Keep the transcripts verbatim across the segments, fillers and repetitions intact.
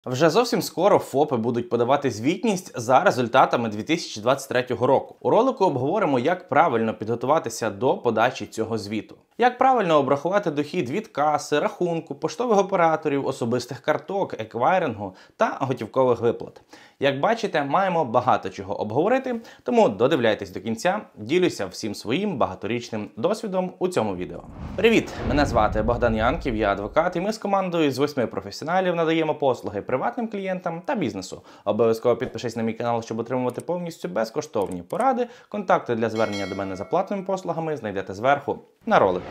Вже зовсім скоро ФОПи будуть подавати звітність за результатами дві тисячі двадцять третього року. У ролику обговоримо, як правильно підготуватися до подачі цього звіту. Як правильно обрахувати дохід від каси, рахунку, поштових операторів, особистих карток, еквайрингу та готівкових виплат. Як бачите, маємо багато чого обговорити, тому додивляйтесь до кінця, ділюся всім своїм багаторічним досвідом у цьому відео. Привіт! Мене звати Богдан Янків, я адвокат, і ми з командою з восьми професіоналів надаємо послуги приватним клієнтам та бізнесу. Обов'язково підпишись на мій канал, щоб отримувати повністю безкоштовні поради. Контакти для звернення до мене за платними послугами знайдете зверху на ролику.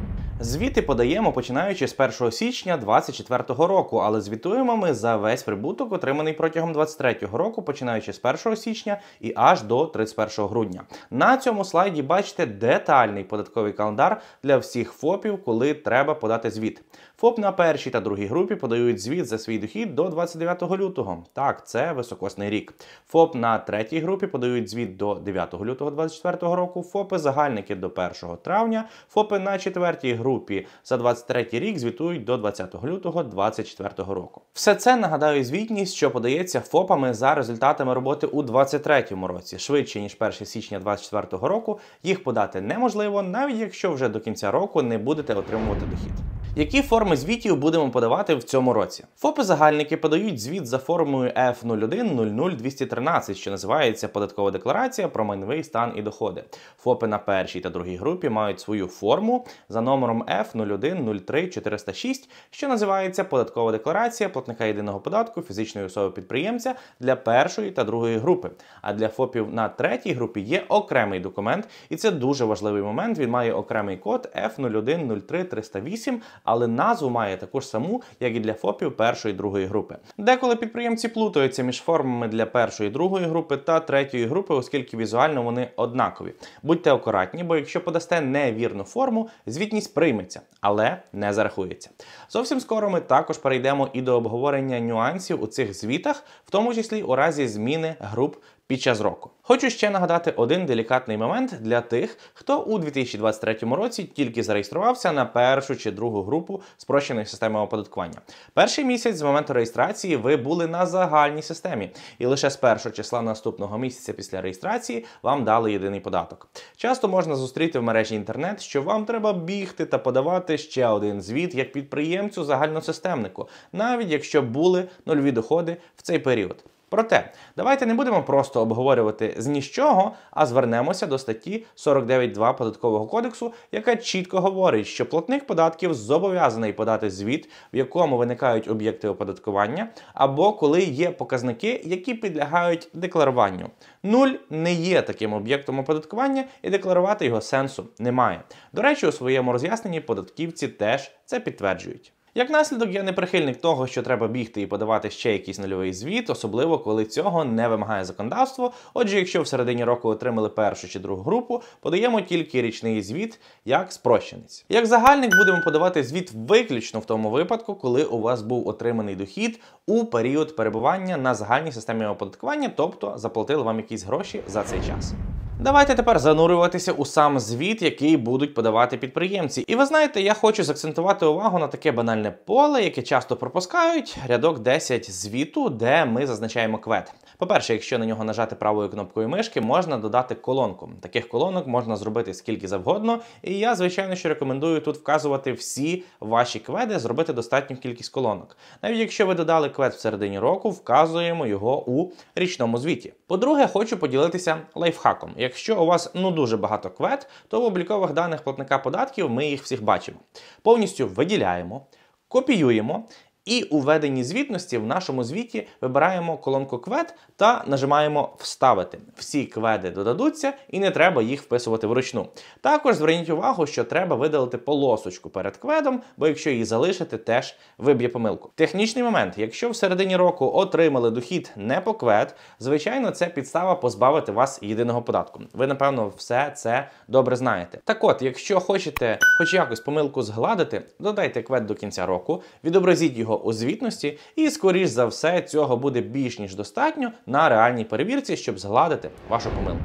Звіти подаємо починаючи з першого січня двадцять четвертого року, але звітуємо ми за весь прибуток, отриманий протягом двадцять третього року, починаючи з першого січня і аж до тридцять першого грудня. На цьому слайді бачите детальний податковий календар для всіх ФОПів, коли треба подати звіт. ФОП на першій та другій групі подають звіт за свій дохід до двадцять дев'ятого лютого. Так, це високосний рік. ФОП на третій групі подають звіт до дев'ятого лютого двадцять четвертого року, ФОПи-загальники до першого травня, ФОПи на четвертій групі за двадцять третій рік звітують до двадцятого лютого двадцять четвертого року. Все це, нагадаю, звітність, що подається ФОПами за результатами роботи у двадцять третьому році. Швидше, ніж першого січня двадцять четвертого року, їх подати неможливо, навіть якщо вже до кінця року не будете отримувати дохід. Які форми звітів будемо подавати в цьому році? ФОПи-загальники подають звіт за формою еф нуль один нуль нуль двісті тринадцять, що називається податкова декларація про майновий стан і доходи. ФОПи на першій та другій групі мають свою форму за номером еф нуль один нуль три чотириста шість, що називається податкова декларація платника єдиного податку фізичної особи-підприємця для першої та другої групи. А для ФОПів на третій групі є окремий документ, і це дуже важливий момент, він має окремий код еф нуль один нуль три триста вісім, але назву має таку ж саму, як і для ФОПів першої і другої групи. Деколи підприємці плутаються між формами для першої і другої групи та третьої групи, оскільки візуально вони однакові. Будьте акуратні, бо якщо подасте невірну форму, звітність прийметься, але не зарахується. Зовсім скоро ми також перейдемо і до обговорення нюансів у цих звітах, в тому числі у разі зміни груп під час року. Хочу ще нагадати один делікатний момент для тих, хто у дві тисячі двадцять третьому році тільки зареєструвався на першу чи другу групу спрощеної системи оподаткування. Перший місяць з моменту реєстрації ви були на загальній системі, і лише з першого числа наступного місяця після реєстрації вам дали єдиний податок. Часто можна зустріти в мережі інтернет, що вам треба бігти та подавати ще один звіт як підприємцю загальносистемнику, навіть якщо були нульові доходи в цей період. Проте, давайте не будемо просто обговорювати з нічого, а звернемося до статті сорок дев'ять два Податкового кодексу, яка чітко говорить, що платник податків зобов'язаний подати звіт, в якому виникають об'єкти оподаткування, або коли є показники, які підлягають декларуванню. Нуль не є таким об'єктом оподаткування, і декларувати його сенсу немає. До речі, у своєму роз'ясненні податківці теж це підтверджують. Як наслідок, я не прихильник того, що треба бігти і подавати ще якийсь нульовий звіт, особливо коли цього не вимагає законодавство. Отже, якщо в середині року отримали першу чи другу групу, подаємо тільки річний звіт як спрощенець. Як загальник будемо подавати звіт виключно в тому випадку, коли у вас був отриманий дохід у період перебування на загальній системі оподаткування, тобто заплатили вам якісь гроші за цей час. Давайте тепер занурюватися у сам звіт, який будуть подавати підприємці. І ви знаєте, я хочу закцентувати увагу на таке банальне поле, яке часто пропускають, рядок десять звіту, де ми зазначаємо квет. По-перше, якщо на нього нажати правою кнопкою мишки, можна додати колонку. Таких колонок можна зробити скільки завгодно, і я, звичайно, що рекомендую тут вказувати всі ваші кведи, зробити достатню кількість колонок. Навіть якщо ви додали квет в середині року, вказуємо його у річному звіті. По-друге, хочу поділитися лайфхаком. Якщо у вас ну дуже багато квет, то в облікових даних платника податків ми їх всіх бачимо. Повністю виділяємо, копіюємо і у введенні звітності в нашому звіті вибираємо колонку квет та нажимаємо «Вставити». Всі кведи додадуться і не треба їх вписувати вручну. Також зверніть увагу, що треба видалити полосочку перед кведом, бо якщо її залишити, теж виб'є помилку. Технічний момент. Якщо в середині року отримали дохід не по квет, звичайно, це підстава позбавити вас єдиного податку. Ви, напевно, все це добре знаєте. Так от, якщо хочете хоч якось помилку згладити, додайте квет до кінця року, відобразіть його у звітності, і, скоріш за все, цього буде більш ніж достатньо на реальній перевірці, щоб згладити вашу помилку.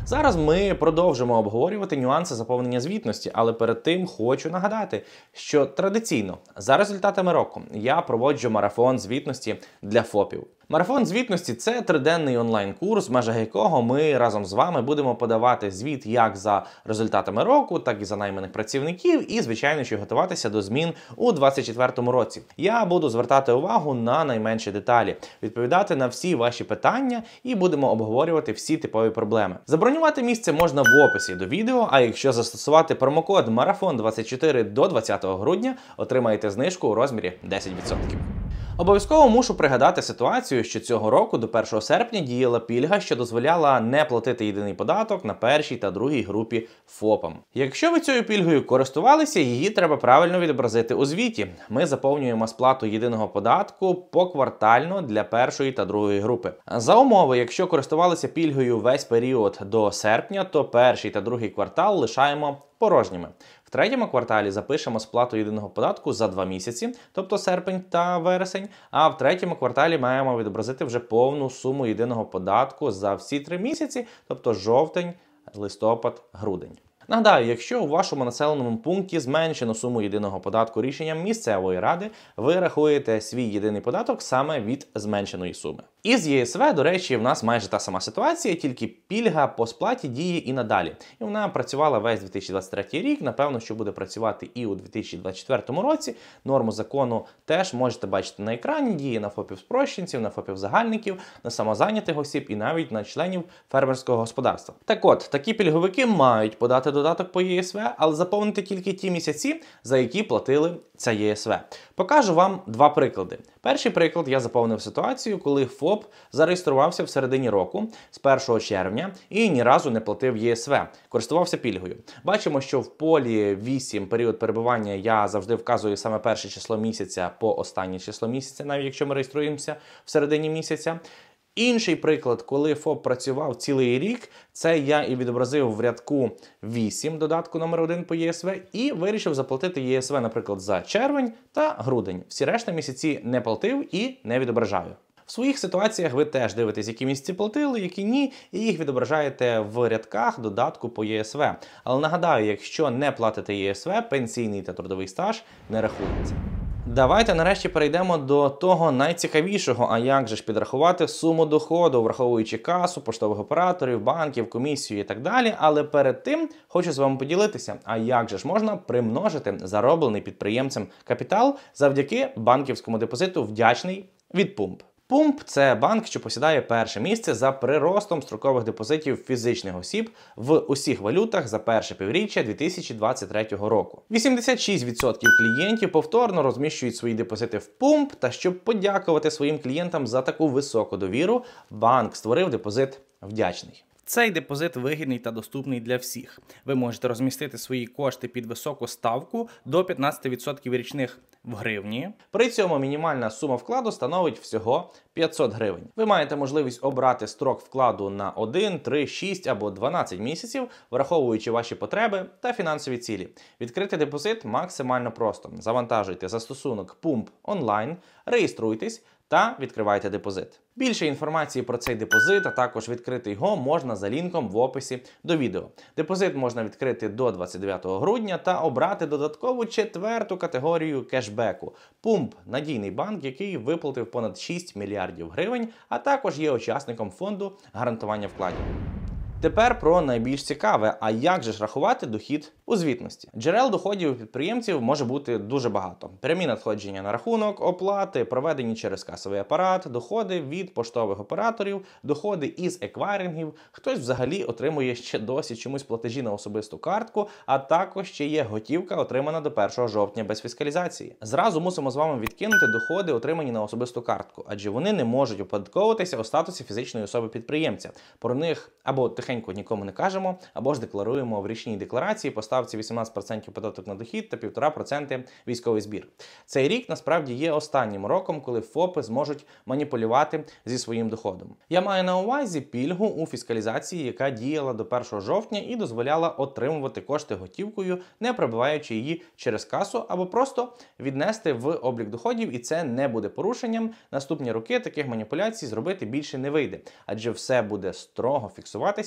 Зараз ми продовжимо обговорювати нюанси заповнення звітності, але перед тим хочу нагадати, що традиційно за результатами року я проводжу марафон звітності для ФОПів. Марафон звітності – це триденний онлайн-курс, в межах якого ми разом з вами будемо подавати звіт як за результатами року, так і за найманих працівників і, звичайно, що готуватися до змін у двадцять четвертому році. Я буду звертати увагу на найменші деталі, відповідати на всі ваші питання і будемо обговорювати всі типові проблеми. Забронювати місце можна в описі до відео, а якщо застосувати промокод марафон двадцять чотири до двадцятого грудня, отримаєте знижку у розмірі десять відсотків. Обов'язково мушу пригадати ситуацію, що цього року до першого серпня діяла пільга, що дозволяла не платити єдиний податок на першій та другій групі ФОПам. Якщо ви цією пільгою користувалися, її треба правильно відобразити у звіті. Ми заповнюємо сплату єдиного податку поквартально для першої та другої групи. За умови, якщо користувалися пільгою весь період до серпня, то перший та другий квартал лишаємо порожніми. В третьому кварталі запишемо сплату єдиного податку за два місяці, тобто серпень та вересень, а в третьому кварталі маємо відобразити вже повну суму єдиного податку за всі три місяці, тобто жовтень, листопад, грудень. Нагадаю, якщо у вашому населеному пункті зменшено суму єдиного податку рішенням місцевої ради, ви рахуєте свій єдиний податок саме від зменшеної суми. Із ЄСВ, до речі, в нас майже та сама ситуація, тільки пільга по сплаті діє і надалі. І вона працювала весь дві тисячі двадцять третій рік, напевно, що буде працювати і у дві тисячі двадцять четвертому році. Норму закону теж можете бачити на екрані, діє на ФОПів-спрощенців, на ФОПів-загальників, на самозайнятих осіб і навіть на членів фермерського господарства. Так от, такі пільговики мають подати додаток по ЄСВ, але заповнити тільки ті місяці, за які платили це ЄСВ. Покажу вам два приклади. Перший приклад я заповнив ситуацію, коли ФОП зареєструвався в середині року, з першого червня, і ні разу не платив ЄСВ, користувався пільгою. Бачимо, що в полі вісім період перебування я завжди вказую саме перше число місяця по останнє число місяця, навіть якщо ми реєструємося в середині місяця. Інший приклад, коли ФОП працював цілий рік, це я і відобразив в рядку вісім додатку номер один по ЄСВ і вирішив заплатити ЄСВ, наприклад, за червень та грудень. Всі решта місяці не платив і не відображаю. В своїх ситуаціях ви теж дивитесь, які місяці платили, які ні, і їх відображаєте в рядках додатку по ЄСВ. Але нагадаю, якщо не платите ЄСВ, пенсійний та трудовий стаж не рахується. Давайте нарешті перейдемо до того найцікавішого, а як же ж підрахувати суму доходу, враховуючи касу, поштових операторів, банків, комісію і так далі. Але перед тим хочу з вами поділитися, а як же ж можна примножити зароблений підприємцем капітал завдяки банківському депозиту «Вдячний» від Пумп. Пумп – це банк, що посідає перше місце за приростом строкових депозитів фізичних осіб в усіх валютах за перше півріччя дві тисячі двадцять третього року. вісімдесят шість відсотків клієнтів повторно розміщують свої депозити в Пумп, та щоб подякувати своїм клієнтам за таку високу довіру, банк створив депозит «Вдячний». Цей депозит вигідний та доступний для всіх. Ви можете розмістити свої кошти під високу ставку до п'ятнадцять відсотків річних в гривні. При цьому мінімальна сума вкладу становить всього п'ятсот гривень. Ви маєте можливість обрати строк вкладу на один, три, шість або дванадцять місяців, враховуючи ваші потреби та фінансові цілі. Відкрити депозит максимально просто. Завантажуйте застосунок Пумп онлайн, реєструйтесь та відкривайте депозит. Більше інформації про цей депозит, а також відкрити його можна за лінком в описі до відео. Депозит можна відкрити до двадцять дев'ятого грудня та обрати додаткову четверту категорію кешбеку. Пумп – надійний банк, який виплатив понад шість мільярдів гривень, а також є учасником фонду гарантування вкладів. Тепер про найбільш цікаве, а як же ж рахувати дохід у звітності? Джерел доходів у підприємців може бути дуже багато. Прямі надходження на рахунок, оплати, проведені через касовий апарат, доходи від поштових операторів, доходи із еквайрингів, хтось взагалі отримує ще досі чомусь платежі на особисту картку, а також ще є готівка, отримана до першого жовтня без фіскалізації. Зразу мусимо з вами відкинути доходи, отримані на особисту картку, адже вони не можуть оподатковуватися у статусі фізичної особи-підприємця. Про них або тихенько нікому не кажемо, або ж декларуємо в річній декларації по ставці вісімнадцять відсотків податок на дохід та півтора відсотка військовий збір. Цей рік насправді є останнім роком, коли ФОПи зможуть маніпулювати зі своїм доходом. Я маю на увазі пільгу у фіскалізації, яка діяла до першого жовтня і дозволяла отримувати кошти готівкою, не пробиваючи її через касу, або просто віднести в облік доходів, і це не буде порушенням. Наступні роки таких маніпуляцій зробити більше не вийде, адже все буде строго фіксуватися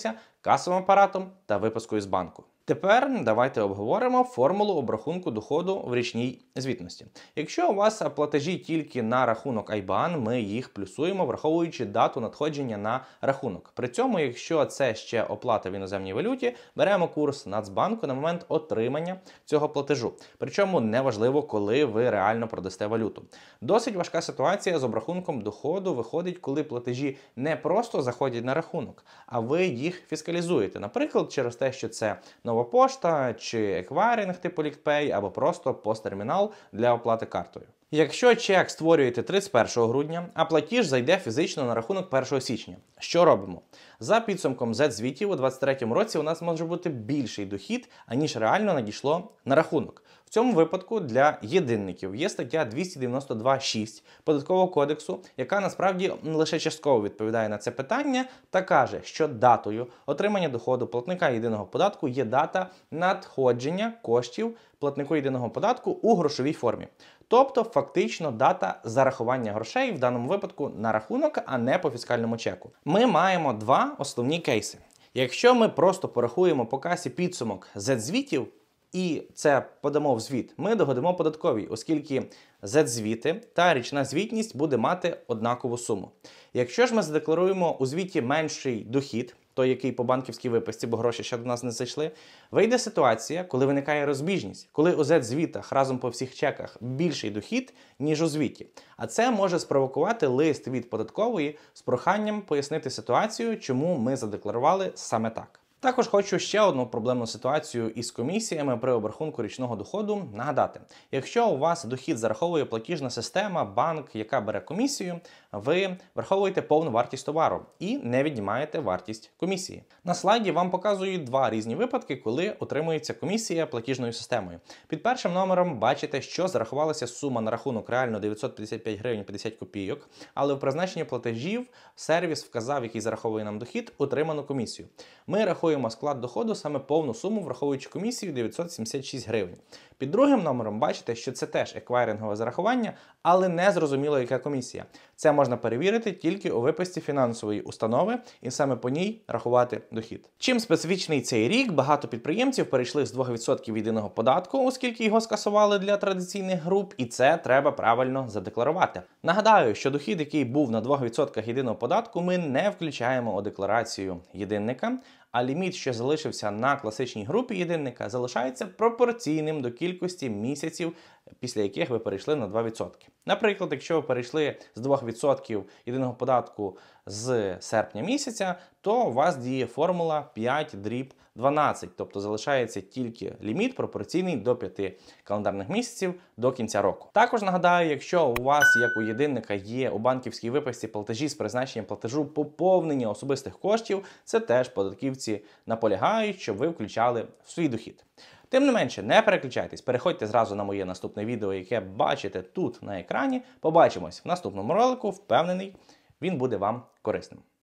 користуватися касовим апаратом та випискою з банку. Тепер давайте обговоримо формулу обрахунку доходу в річній звітності. Якщо у вас платежі тільки на рахунок айбан, ми їх плюсуємо, враховуючи дату надходження на рахунок. При цьому, якщо це ще оплата в іноземній валюті, беремо курс Нацбанку на момент отримання цього платежу. Причому неважливо, коли ви реально продасте валюту. Досить важка ситуація з обрахунком доходу виходить, коли платежі не просто заходять на рахунок, а ви їх фіскалізуєте. Наприклад, через те, що це нова пошта, чи еквайринг типу LiquidPay, або просто посттермінал для оплати картою. Якщо чек створюєте тридцять першого грудня, а платіж зайде фізично на рахунок першого січня, що робимо? За підсумком зет-звітів у двадцять третьому році у нас може бути більший дохід, аніж реально надійшло на рахунок. В цьому випадку для єдинників є стаття двісті дев'яносто два шість Податкового кодексу, яка насправді лише частково відповідає на це питання та каже, що датою отримання доходу платника єдиного податку є дата надходження коштів платнику єдиного податку у грошовій формі. Тобто, фактично, дата зарахування грошей в даному випадку на рахунок, а не по фіскальному чеку. Ми маємо два основні кейси. Якщо ми просто порахуємо по касі підсумок зет-звітів, і це подамо в звіт, ми догодимо податковій, оскільки зет-звіти та річна звітність буде мати однакову суму. Якщо ж ми задекларуємо у звіті менший дохід, той, який по банківській виписці, бо гроші ще до нас не зайшли, вийде ситуація, коли виникає розбіжність, коли у зет-звітах разом по всіх чеках більший дохід, ніж у звіті. А це може спровокувати лист від податкової з проханням пояснити ситуацію, чому ми задекларували саме так. Також хочу ще одну проблемну ситуацію із комісіями при обрахунку річного доходу нагадати. Якщо у вас дохід зараховує платіжна система, банк, яка бере комісію, ви враховуєте повну вартість товару і не віднімаєте вартість комісії. На слайді вам показують два різні випадки, коли отримується комісія платіжною системою. Під першим номером бачите, що зарахувалася сума на рахунок реально дев'ятсот п'ятдесят п'ять гривень п'ятдесят копійок, але в призначенні платежів сервіс вказав, який зараховує нам дохід, отриману комісію. Ми рахуємо склад доходу саме повну суму, враховуючи комісію дев'ятсот сімдесят шість гривень. Під другим номером бачите, що це теж еквайрингове зарахування, але не зрозуміло, яка комісія. Це можна перевірити тільки у виписці фінансової установи і саме по ній рахувати дохід. Чим специфічний цей рік, багато підприємців перейшли з двох відсотків єдиного податку, оскільки його скасували для традиційних груп, і це треба правильно задекларувати. Нагадаю, що дохід, який був на двох відсотках єдиного податку, ми не включаємо у декларацію єдинника, а ліміт, що залишився на класичній групі єдинника, залишається пропорційним до кількості місяців, після яких ви перейшли на два відсотки. Наприклад, якщо ви перейшли з двох відсотків єдиного податку з серпня місяця, то у вас діє формула п'ять дріб дванадцять, тобто залишається тільки ліміт пропорційний до п'яти календарних місяців до кінця року. Також нагадаю, якщо у вас, як у єдинника, є у банківській виписці платежі з призначенням платежу поповнення особистих коштів, це теж податківці наполягають, щоб ви включали в свій дохід. Тим не менше, не переключайтесь, переходьте зразу на моє наступне відео, яке бачите тут на екрані. Побачимось в наступному ролику, впевнений, він буде вам корисним.